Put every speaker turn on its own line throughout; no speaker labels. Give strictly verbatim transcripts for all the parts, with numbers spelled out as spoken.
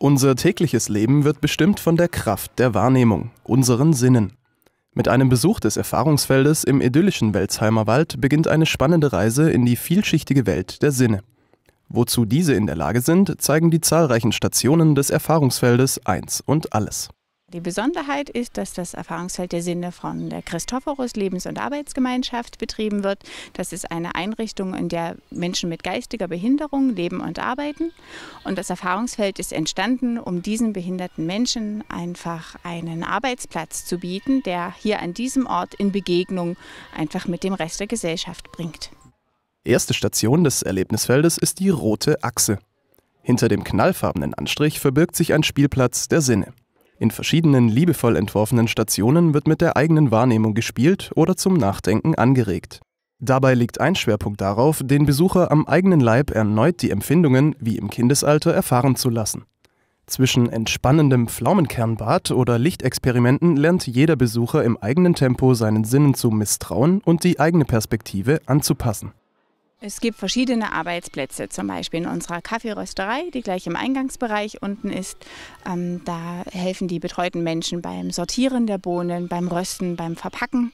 Unser tägliches Leben wird bestimmt von der Kraft der Wahrnehmung, unseren Sinnen. Mit einem Besuch des Erfahrungsfeldes im idyllischen Welzheimer Wald beginnt eine spannende Reise in die vielschichtige Welt der Sinne. Wozu diese in der Lage sind, zeigen die zahlreichen Stationen des Erfahrungsfeldes Eins und Alles.
Die Besonderheit ist, dass das Erfahrungsfeld der Sinne von der Christophorus Lebens- und Arbeitsgemeinschaft betrieben wird. Das ist eine Einrichtung, in der Menschen mit geistiger Behinderung leben und arbeiten. Und das Erfahrungsfeld ist entstanden, um diesen behinderten Menschen einfach einen Arbeitsplatz zu bieten, der hier an diesem Ort in Begegnung einfach mit dem Rest der Gesellschaft bringt.
Erste Station des Erlebnisfeldes ist die rote Achse. Hinter dem knallfarbenen Anstrich verbirgt sich ein Spielplatz der Sinne. In verschiedenen liebevoll entworfenen Stationen wird mit der eigenen Wahrnehmung gespielt oder zum Nachdenken angeregt. Dabei liegt ein Schwerpunkt darauf, den Besucher am eigenen Leib erneut die Empfindungen wie im Kindesalter erfahren zu lassen. Zwischen entspannendem Pflaumenkernbad oder Lichtexperimenten lernt jeder Besucher im eigenen Tempo seinen Sinnen zu misstrauen und die eigene Perspektive anzupassen.
Es gibt verschiedene Arbeitsplätze, zum Beispiel in unserer Kaffeerösterei, die gleich im Eingangsbereich unten ist. Ähm, da helfen die betreuten Menschen beim Sortieren der Bohnen, beim Rösten, beim Verpacken.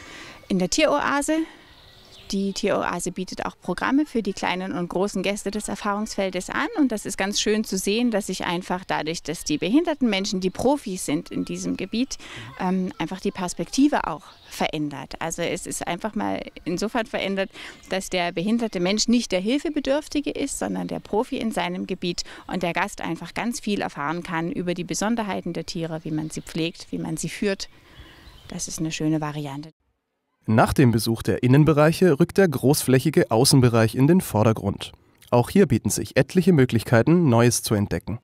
In der Tieroase. Die Tieroase bietet auch Programme für die kleinen und großen Gäste des Erfahrungsfeldes an. Und das ist ganz schön zu sehen, dass sich einfach dadurch, dass die behinderten Menschen die Profis sind in diesem Gebiet, ähm, einfach die Perspektive auch verändert. Also es ist einfach mal insofern verändert, dass der behinderte Mensch nicht der Hilfebedürftige ist, sondern der Profi in seinem Gebiet und der Gast einfach ganz viel erfahren kann über die Besonderheiten der Tiere, wie man sie pflegt, wie man sie führt. Das ist eine schöne Variante.
Nach dem Besuch der Innenbereiche rückt der großflächige Außenbereich in den Vordergrund. Auch hier bieten sich etliche Möglichkeiten, Neues zu entdecken.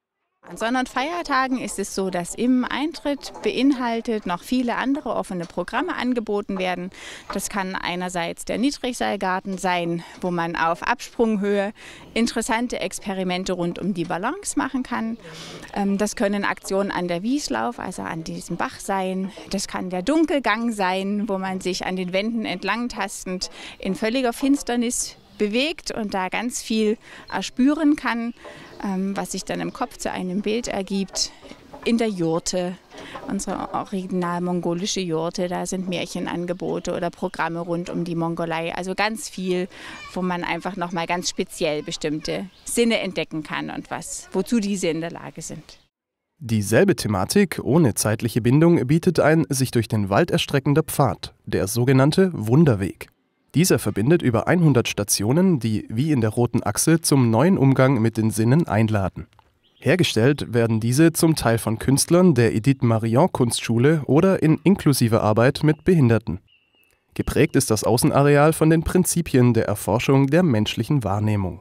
An Sonn- und Feiertagen ist es so, dass im Eintritt beinhaltet noch viele andere offene Programme angeboten werden. Das kann einerseits der Niedrigseilgarten sein, wo man auf Absprunghöhe interessante Experimente rund um die Balance machen kann. Das können Aktionen an der Wieslauf, also an diesem Bach sein. Das kann der Dunkelgang sein, wo man sich an den Wänden entlang tastend in völliger Finsternis bewegt und da ganz viel erspüren kann, was sich dann im Kopf zu einem Bild ergibt. In der Jurte, unsere original mongolische Jurte, da sind Märchenangebote oder Programme rund um die Mongolei. Also ganz viel, wo man einfach nochmal ganz speziell bestimmte Sinne entdecken kann und was, wozu diese in der Lage sind.
Dieselbe Thematik ohne zeitliche Bindung bietet ein sich durch den Wald erstreckender Pfad, der sogenannte Wunderweg. Dieser verbindet über hundert Stationen, die wie in der roten Achse zum neuen Umgang mit den Sinnen einladen. Hergestellt werden diese zum Teil von Künstlern der Edith Marion Kunstschule oder in inklusiver Arbeit mit Behinderten. Geprägt ist das Außenareal von den Prinzipien der Erforschung der menschlichen Wahrnehmung.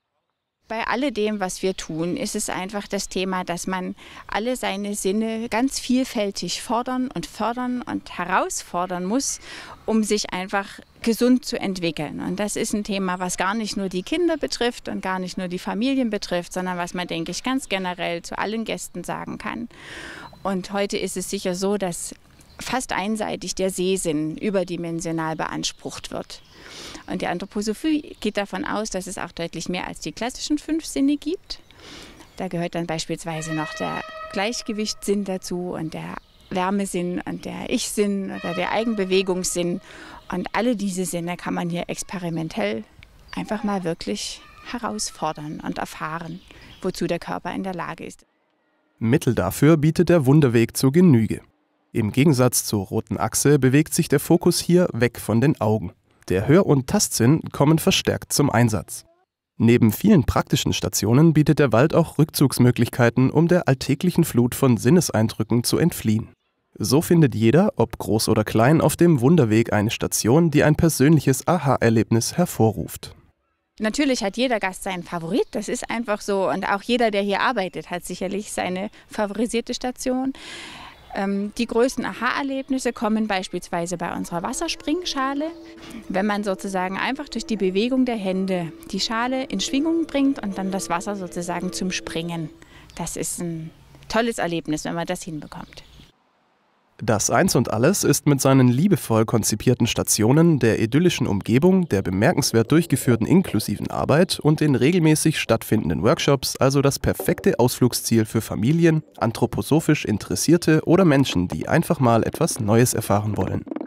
Bei alledem, was wir tun, ist es einfach das Thema, dass man alle seine Sinne ganz vielfältig fordern und fördern und herausfordern muss, um sich einfach gesund zu entwickeln. Und das ist ein Thema, was gar nicht nur die Kinder betrifft und gar nicht nur die Familien betrifft, sondern was man, denke ich, ganz generell zu allen Gästen sagen kann. Und heute ist es sicher so, dass fast einseitig der Sehsinn überdimensional beansprucht wird. Und die Anthroposophie geht davon aus, dass es auch deutlich mehr als die klassischen fünf Sinne gibt. Da gehört dann beispielsweise noch der Gleichgewichtssinn dazu und der Wärmesinn und der Ich-Sinn oder der Eigenbewegungssinn. Und alle diese Sinne kann man hier experimentell einfach mal wirklich herausfordern und erfahren, wozu der Körper in der Lage ist.
Mittel dafür bietet der Wunderweg zur Genüge. Im Gegensatz zur roten Achse bewegt sich der Fokus hier weg von den Augen. Der Hör- und Tastsinn kommen verstärkt zum Einsatz. Neben vielen praktischen Stationen bietet der Wald auch Rückzugsmöglichkeiten, um der alltäglichen Flut von Sinneseindrücken zu entfliehen. So findet jeder, ob groß oder klein, auf dem Wunderweg eine Station, die ein persönliches Aha-Erlebnis hervorruft.
Natürlich hat jeder Gast seinen Favorit, das ist einfach so. Und auch jeder, der hier arbeitet, hat sicherlich seine favorisierte Station. Ähm, die größten Aha-Erlebnisse kommen beispielsweise bei unserer Wasserspringschale, wenn man sozusagen einfach durch die Bewegung der Hände die Schale in Schwingung bringt und dann das Wasser sozusagen zum Springen. Das ist ein tolles Erlebnis, wenn man das hinbekommt.
Das Eins und Alles ist mit seinen liebevoll konzipierten Stationen, der idyllischen Umgebung, der bemerkenswert durchgeführten inklusiven Arbeit und den regelmäßig stattfindenden Workshops also das perfekte Ausflugsziel für Familien, anthroposophisch Interessierte oder Menschen, die einfach mal etwas Neues erfahren wollen.